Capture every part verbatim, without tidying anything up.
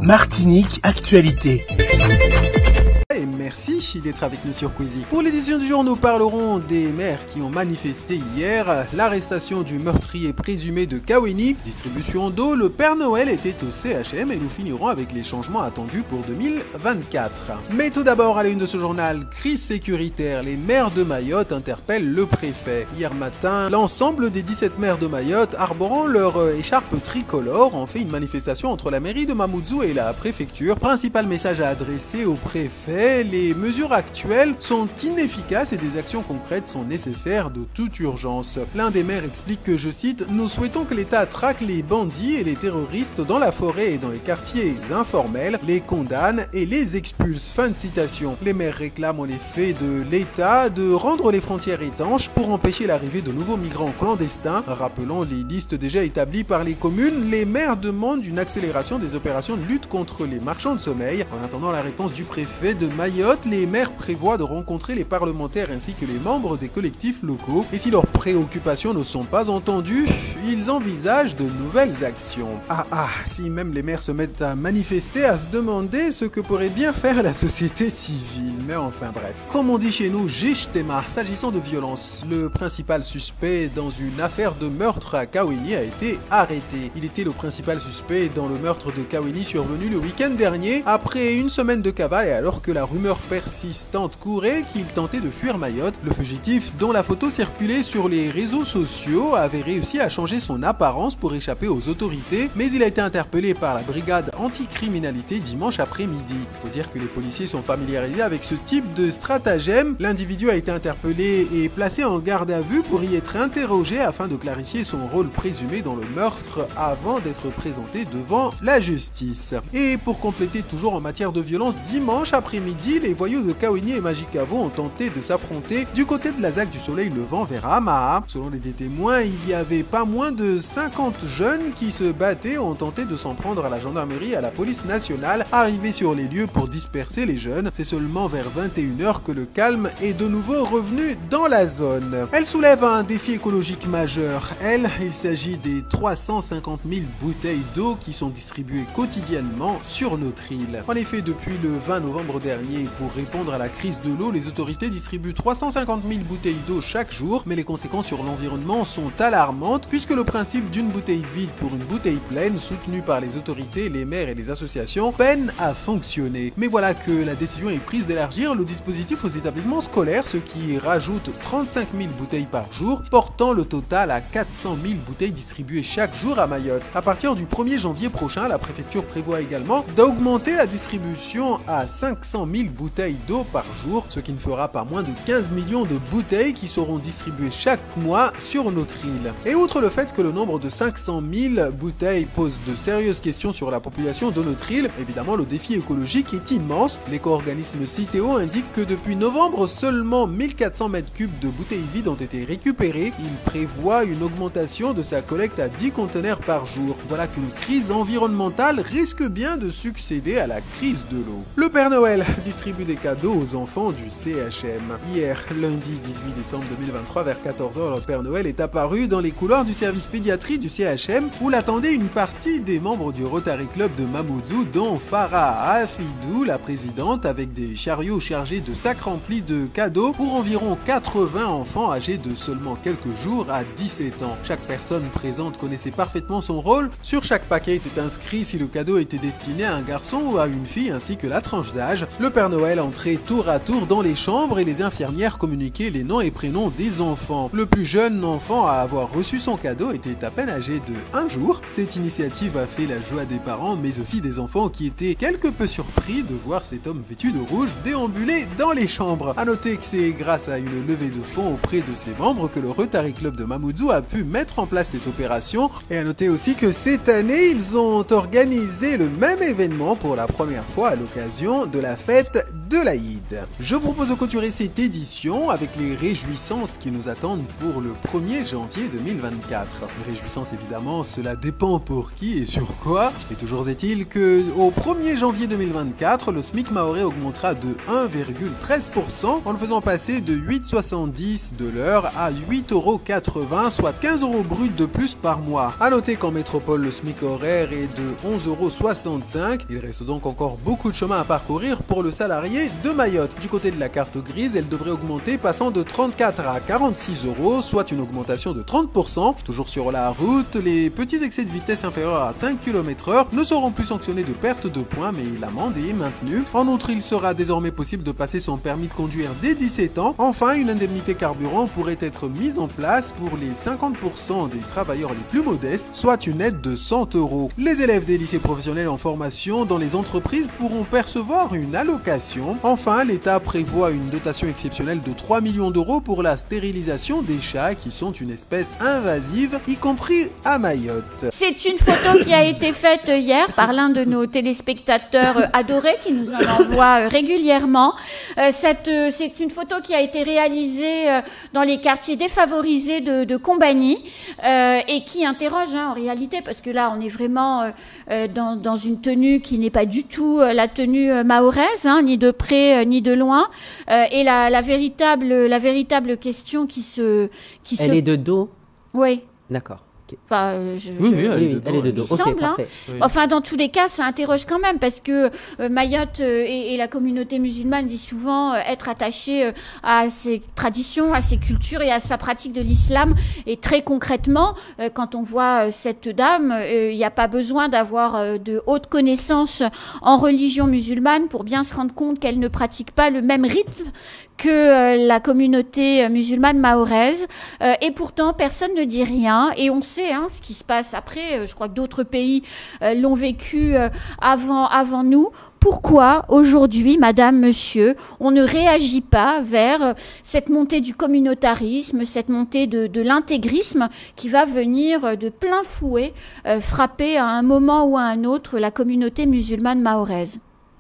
Martinique Actualité. Et merci d'être avec nous sur Quizy. Pour l'édition du jour, nous parlerons des maires qui ont manifesté hier, l'arrestation du meurtrier présumé de Kaweni, distribution d'eau, le Père Noël était au C H M et nous finirons avec les changements attendus pour deux mille vingt-quatre. Mais tout d'abord, à la une de ce journal, crise sécuritaire, les maires de Mayotte interpellent le préfet. Hier matin, l'ensemble des dix-sept maires de Mayotte, arborant leur écharpe tricolore, ont fait une manifestation entre la mairie de Mamoudzou et la préfecture. Principal message à adresser au préfet: les mesures actuelles sont inefficaces et des actions concrètes sont nécessaires de toute urgence. L'un des maires explique que, je cite, « Nous souhaitons que l'État traque les bandits et les terroristes dans la forêt et dans les quartiers informels, les condamne et les expulse ». Fin de citation. Les maires réclament en effet de l'État de rendre les frontières étanches pour empêcher l'arrivée de nouveaux migrants clandestins. Rappelant les listes déjà établies par les communes, les maires demandent une accélération des opérations de lutte contre les marchands de sommeil. En attendant la réponse du préfet de Mayotte, les maires prévoient de rencontrer les parlementaires ainsi que les membres des collectifs locaux. Et si leurs préoccupations ne sont pas entendues, ils envisagent de nouvelles actions. Ah ah, si même les maires se mettent à manifester, à se demander ce que pourrait bien faire la société civile. Mais enfin bref. Comme on dit chez nous, Jishtema. S'agissant de violence, le principal suspect dans une affaire de meurtre à Kaweni a été arrêté. Il était le principal suspect dans le meurtre de Kaweni survenu le week-end dernier, après une semaine de cavale et alors que la rumeur persistante courait qu'il tentait de fuir Mayotte. Le fugitif, dont la photo circulait sur les réseaux sociaux, avait réussi à changer son apparence pour échapper aux autorités, mais il a été interpellé par la brigade anticriminalité dimanche après-midi. Il faut dire que les policiers sont familiarisés avec ce type de stratagème. L'individu a été interpellé et placé en garde à vue pour y être interrogé afin de clarifier son rôle présumé dans le meurtre avant d'être présenté devant la justice. Et pour compléter toujours en matière de violence, dimanche après-midi, les voyous de Kaweni et Magicavo ont tenté de s'affronter du côté de la ZAC du Soleil Levant vers Amaha. Selon les témoins, il y avait pas moins de cinquante jeunes qui se battaient et ont tenté de s'en prendre à la gendarmerie et à la police nationale. Arrivés sur les lieux pour disperser les jeunes, c'est seulement vers vingt et une heures que le calme est de nouveau revenu dans la zone. Elle soulève un défi écologique majeur. Elle, il s'agit des trois cent cinquante mille bouteilles d'eau qui sont distribuées quotidiennement sur notre île. En effet, depuis le vingt novembre dernier, pour répondre à la crise de l'eau, les autorités distribuent trois cent cinquante mille bouteilles d'eau chaque jour, mais les conséquences sur l'environnement sont alarmantes puisque le principe d'une bouteille vide pour une bouteille pleine, soutenu par les autorités, les maires et les associations, peine à fonctionner. Mais voilà que la décision est prise d'élargir le dispositif aux établissements scolaires, ce qui rajoute trente-cinq mille bouteilles par jour, portant le total à quatre cent mille bouteilles distribuées chaque jour à Mayotte. À partir du premier janvier prochain, la préfecture prévoit également d'augmenter la distribution à cinq cent mille bouteilles d'eau par jour, ce qui ne fera pas moins de quinze millions de bouteilles qui seront distribuées chaque mois sur notre île. Et outre le fait que le nombre de cinq cent mille bouteilles pose de sérieuses questions sur la population de notre île, évidemment le défi écologique est immense. L'éco-organisme Citeo indique que depuis novembre, seulement mille quatre cents mètres cubes de bouteilles vides ont été récupérés. Il prévoit une augmentation de sa collecte à dix conteneurs par jour. Voilà qu'une crise environnementale risque bien de succéder à la crise de l'eau. Le Père Noël distribue des cadeaux aux enfants du C H M. Hier, lundi dix-huit décembre deux mille vingt-trois, vers quatorze heures, le Père Noël est apparu dans les couloirs du service pédiatrie du C H M où l'attendait une partie des membres du Rotary Club de Mamoudzou, dont Farah Afidou, la présidente, avec des chariots chargés de sacs remplis de cadeaux pour environ quatre-vingts enfants âgés de seulement quelques jours à dix-sept ans. Chaque personne présente connaissait parfaitement son rôle. Sur chaque paquet était inscrit si le cadeau était destiné à un garçon ou à une fille ainsi que la tranche d'âge. Le Père Noël entrait tour à tour dans les chambres et les infirmières communiquaient les noms et prénoms des enfants. Le plus jeune enfant à avoir reçu son cadeau était à peine âgé de un jour. Cette initiative a fait la joie des parents mais aussi des enfants qui étaient quelque peu surpris de voir cet homme vêtu de rouge déambuler dans les chambres. A noter que c'est grâce à une levée de fonds auprès de ses membres que le Rotary Club de Mamoudzou a pu mettre en place cette opération. Et à noter aussi que cette année, ils ont organisé le même événement pour la première fois à l'occasion de la fête fête de l'Aïd. Je vous propose de clôturer cette édition avec les réjouissances qui nous attendent pour le premier janvier deux mille vingt-quatre. Les réjouissances évidemment, cela dépend pour qui et sur quoi, mais toujours est-il que au premier janvier deux mille vingt-quatre, le SMIC mahorais augmentera de un virgule treize pour cent en le faisant passer de huit virgule soixante-dix de l'heure à huit euros quatre-vingts, soit quinze euros bruts de plus par mois. A noter qu'en métropole, le SMIC horaire est de onze euros soixante-cinq. Il reste donc encore beaucoup de chemin à parcourir pour le salarié de Mayotte. Du côté de la carte grise, elle devrait augmenter passant de trente-quatre à quarante-six euros, soit une augmentation de trente pour cent. Toujours sur la route, les petits excès de vitesse inférieurs à cinq kilomètres heure ne seront plus sanctionnés de perte de points, mais l'amende est maintenue. En outre, il sera désormais possible de passer son permis de conduire dès dix-sept ans. Enfin, une indemnité carburant pourrait être mise en place pour les cinquante pour cent des travailleurs les plus modestes, soit une aide de cent euros. Les élèves des lycées professionnels en formation dans les entreprises pourront percevoir une allocation. Enfin, l'État prévoit une dotation exceptionnelle de trois millions d'euros pour la stérilisation des chats qui sont une espèce invasive, y compris à Mayotte. C'est une photo qui a été faite hier par l'un de nos téléspectateurs adorés qui nous en envoie régulièrement. Euh, cette, euh, c'est une photo qui a été réalisée euh, dans les quartiers défavorisés de, de Combagny euh, et qui interroge hein, en réalité, parce que là on est vraiment euh, euh, dans, dans une tenue qui n'est pas du tout euh, la tenue euh, mahoraise, hein, ni de près euh, ni de loin, euh, et la, la véritable la véritable question qui se qui Elle se... est de dos. Oui. D'accord. Okay. Enfin, euh, je, oui, je... oui, elle est de dos. Elle est de dos. Il okay, semble, hein. Oui. Enfin, dans tous les cas, ça interroge quand même parce que euh, Mayotte euh, et, et la communauté musulmane dit souvent euh, être attachée euh, à ses traditions, à ses cultures et à sa pratique de l'islam. Et très concrètement, euh, quand on voit euh, cette dame, il n'y a pas besoin d'avoir euh, de hautes connaissances en religion musulmane pour bien se rendre compte qu'elle ne pratique pas le même rythme que euh, la communauté euh, musulmane mahoraise. Euh, et pourtant, personne ne dit rien. Et on sait hein, ce qui se passe après. Euh, je crois que d'autres pays euh, l'ont vécu euh, avant, avant nous. Pourquoi aujourd'hui, madame, monsieur, on ne réagit pas vers euh, cette montée du communautarisme, cette montée de, de l'intégrisme qui va venir euh, de plein fouet euh, frapper à un moment ou à un autre la communauté musulmane mahoraise?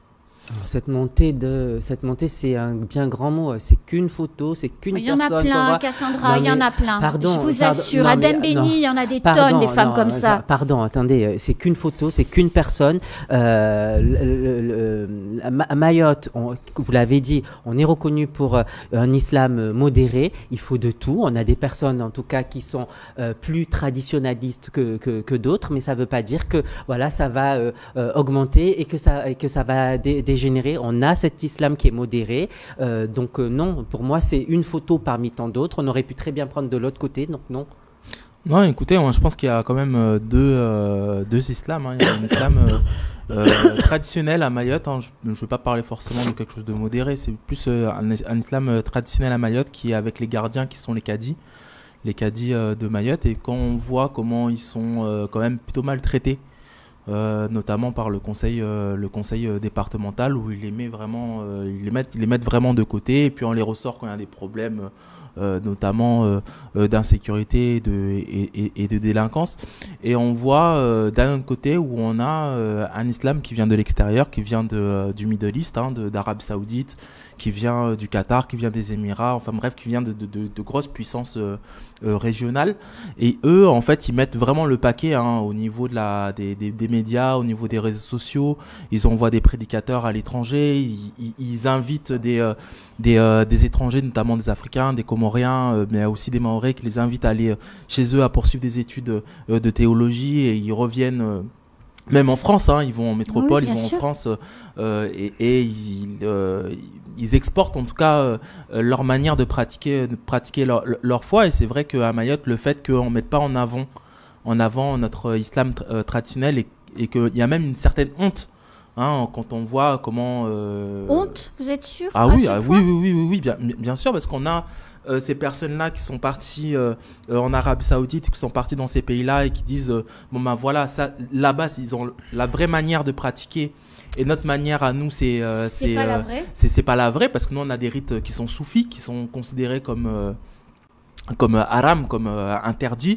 Cette montée, de, cette montée, c'est un bien grand mot. C'est qu'une photo, c'est qu'une personne. Il y en a plein, Cassandra, il y en a plein. Pardon, je vous pardon, assure, non, à mais, Dembéni, il y en a des pardon, tonnes des femmes non, comme ça. Pardon, attendez, c'est qu'une photo, c'est qu'une personne. Euh, le, le, le, à Mayotte, on, vous l'avez dit, on est reconnu pour un islam modéré. Il faut de tout. On a des personnes, en tout cas, qui sont euh, plus traditionnalistes que, que, que d'autres, mais ça ne veut pas dire que voilà, ça va euh, euh, augmenter et que ça, et que ça va dé, dégénérer. On a cet islam qui est modéré. Euh, donc euh, non, pour moi, c'est une photo parmi tant d'autres. On aurait pu très bien prendre de l'autre côté, donc non. Non, écoutez, moi, je pense qu'il y a quand même euh, deux, euh, deux islams. Hein. Il y a un islam euh, euh, traditionnel à Mayotte. Hein. Je ne veux pas parler forcément de quelque chose de modéré. C'est plus euh, un, un islam euh, traditionnel à Mayotte qui est avec les gardiens qui sont les cadis. Les cadis euh, de Mayotte. Et quand on voit comment ils sont euh, quand même plutôt maltraités, Euh, notamment par le conseil, euh, le conseil euh, départemental où ils les, met vraiment, euh, ils, les mettent, ils les mettent vraiment de côté et puis on les ressort quand il y a des problèmes euh, notamment euh, euh, d'insécurité et de, et, et, et de délinquance. Et on voit euh, d'un autre côté où on a euh, un islam qui vient de l'extérieur, qui vient de, euh, du Middle East, hein, d'Arabie Saoudite, qui vient euh, du Qatar, qui vient des Émirats, enfin bref, qui vient de, de, de, de grosses puissances euh, euh, régionales. Et eux, en fait, ils mettent vraiment le paquet hein, au niveau de la, des, des, des médias, au niveau des réseaux sociaux. Ils envoient des prédicateurs à l'étranger, ils, ils, ils invitent des, euh, des, euh, des étrangers, notamment des Africains, des Comoriens, euh, mais aussi des Mahorais, qui les invitent à aller euh, chez eux à poursuivre des études euh, de théologie et ils reviennent... Euh, Même en France, hein, ils vont en métropole, oui, ils vont sûr. en France euh, et, et ils, euh, ils exportent en tout cas euh, leur manière de pratiquer, de pratiquer leur, leur foi. Et c'est vrai qu'à Mayotte, le fait qu'on ne mette pas en avant, en avant notre islam euh, traditionnel et, et qu'il y a même une certaine honte hein, quand on voit comment... Euh... Honte, vous êtes sûr? Ah oui, ah, oui, oui, oui, oui, oui, bien, bien sûr, parce qu'on a... Euh, ces personnes-là qui sont parties euh, euh, en Arabie Saoudite, qui sont parties dans ces pays-là et qui disent euh, bon ben voilà, ça là-bas ils ont la vraie manière de pratiquer et notre manière à nous c'est euh, c'est pas, euh, c'est pas la vraie parce que nous on a des rites qui sont soufis, qui sont considérés comme euh, comme haram, comme euh, interdits.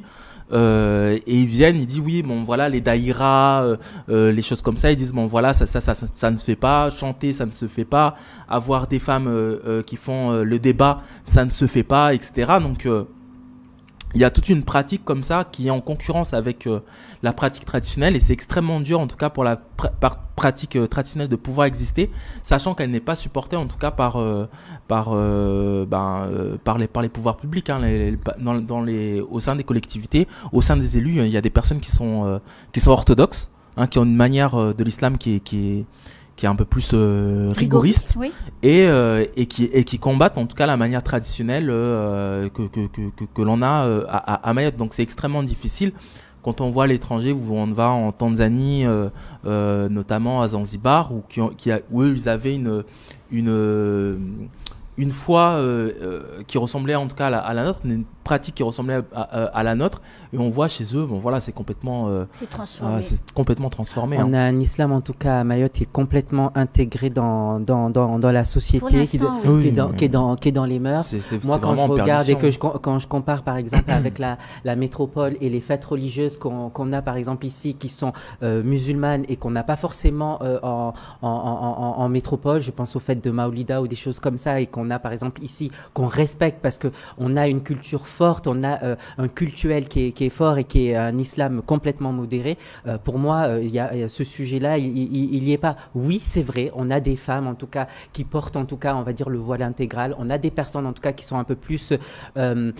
Euh, et ils viennent, ils disent oui, bon voilà, les daïras, euh, euh, les choses comme ça, ils disent bon voilà, ça, ça, ça, ça, ça ne se fait pas, chanter, ça ne se fait pas, avoir des femmes euh, euh, qui font euh, le débat, ça ne se fait pas, et cetera. Donc euh, il y a toute une pratique comme ça qui est en concurrence avec euh, la pratique traditionnelle et c'est extrêmement dur en tout cas pour la pr par pratique euh, traditionnelle de pouvoir exister, sachant qu'elle n'est pas supportée en tout cas par euh, par euh, ben, euh, par les par les pouvoirs publics, hein, les, les, dans, dans les au sein des collectivités, au sein des élus, il y a des personnes qui sont euh, qui sont orthodoxes, hein, qui ont une manière euh, de l'islam qui est qui est qui est un peu plus euh, rigoriste, rigoriste oui. et, euh, et, qui, et qui combattent en tout cas la manière traditionnelle euh, que, que, que, que, que l'on a euh, à, à Mayotte. Donc c'est extrêmement difficile quand on voit à l'étranger, où on va en Tanzanie, euh, euh, notamment à Zanzibar, où, qui ont, qui a, où eux, ils avaient une, une, une foi euh, euh, qui ressemblait en tout cas à la, à la nôtre, une pratique qui ressemblait à, à, à la nôtre, et on voit chez eux, bon voilà, c'est complètement, euh, c'est transformé. Euh, c'est complètement transformé. On hein. a un islam en tout cas à Mayotte qui est complètement intégré dans dans dans, dans la société, qui, de, oui. qui, est dans, qui est dans qui est dans les mœurs. C'est, c'est, Moi, c'est quand je regarde perdition. et que je quand je compare par exemple avec la la métropole et les fêtes religieuses qu'on qu'on a par exemple ici, qui sont euh, musulmanes et qu'on n'a pas forcément euh, en, en, en, en en métropole, je pense aux fêtes de Maoulida ou des choses comme ça, et qu'on a par exemple ici, qu'on respecte parce que on a une culture forte, on a euh, un cultuel qui est, qui est fort et qui est un islam complètement modéré. Euh, pour moi, il euh, y, y a ce sujet-là, il, il, il y est pas. Oui, c'est vrai, on a des femmes en tout cas qui portent en tout cas, on va dire, le voile intégral. On a des personnes en tout cas qui sont un peu plus, euh,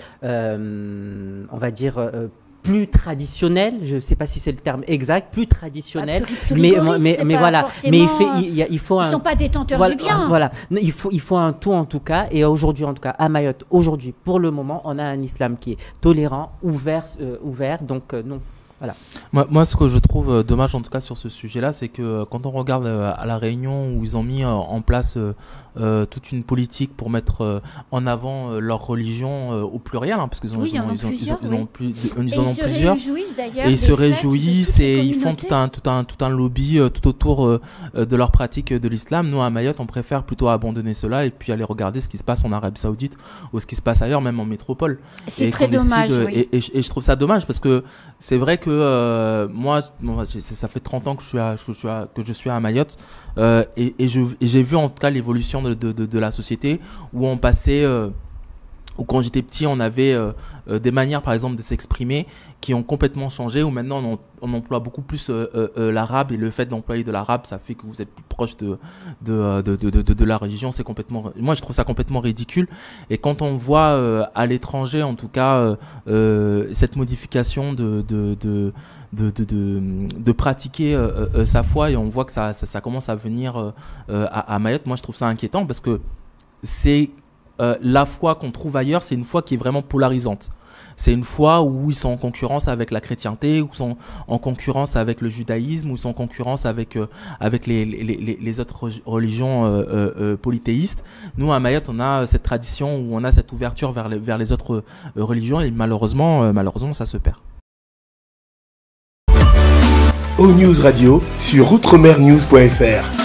euh, on va dire, euh, plus traditionnel, je ne sais pas si c'est le terme exact, plus traditionnel, ah, plus, plus mais mais, mais voilà, mais il, fait, il, il faut ils un, sont pas détenteurs voilà, du bien. Voilà, il faut il faut un tout en tout cas, et aujourd'hui en tout cas à Mayotte, aujourd'hui pour le moment, on a un islam qui est tolérant, ouvert, euh, ouvert, donc euh, non. Voilà. Moi, moi, ce que je trouve euh, dommage en tout cas sur ce sujet-là, c'est que euh, quand on regarde euh, à la Réunion où ils ont mis euh, en place euh, euh, toute une politique pour mettre euh, en avant euh, leur religion euh, au pluriel, hein, parce qu'ils ont, oui, ils ont, ils ont, plusieurs, ils ont, oui. plus, ils et en ont ils plusieurs. Se réjouissent d'ailleurs. Et ils se réjouissent et ils font communautés. tout un, tout un, tout un lobby euh, tout autour euh, de leur pratique de l'islam. Nous, à Mayotte, on préfère plutôt abandonner cela et puis aller regarder ce qui se passe en Arabie Saoudite ou ce qui se passe ailleurs, même en métropole. C'est très dommage. Décide, oui. et, et, et je trouve ça dommage parce que c'est vrai que euh, moi, ça fait trente ans que je suis à, que je suis à, que je suis à Mayotte euh, et, et, je, et j'ai vu en tout cas l'évolution de, de, de, de la société où on passait, euh, où quand j'étais petit, on avait euh, euh, des manières par exemple de s'exprimer qui ont complètement changé, où maintenant on, on emploie beaucoup plus euh, euh, l'arabe, et le fait d'employer de l'arabe, ça fait que vous êtes plus proche de, de, de, de, de, de la religion. C'est complètement, moi je trouve ça complètement ridicule. Et quand on voit euh, à l'étranger en tout cas euh, euh, cette modification de, de, de De, de, de, de pratiquer euh, euh, sa foi, et on voit que ça, ça, ça commence à venir euh, à, à Mayotte, moi je trouve ça inquiétant parce que c'est euh, la foi qu'on trouve ailleurs, c'est une foi qui est vraiment polarisante. C'est une foi où ils sont en concurrence avec la chrétienté, où ils sont en concurrence avec le judaïsme, où ils sont en concurrence avec, euh, avec les, les, les, les autres religions euh, euh, polythéistes. Nous, à Mayotte, on a cette tradition où on a cette ouverture vers les, vers les autres euh, religions, et malheureusement, euh, malheureusement, ça se perd. O News Radio sur outremernews point F R.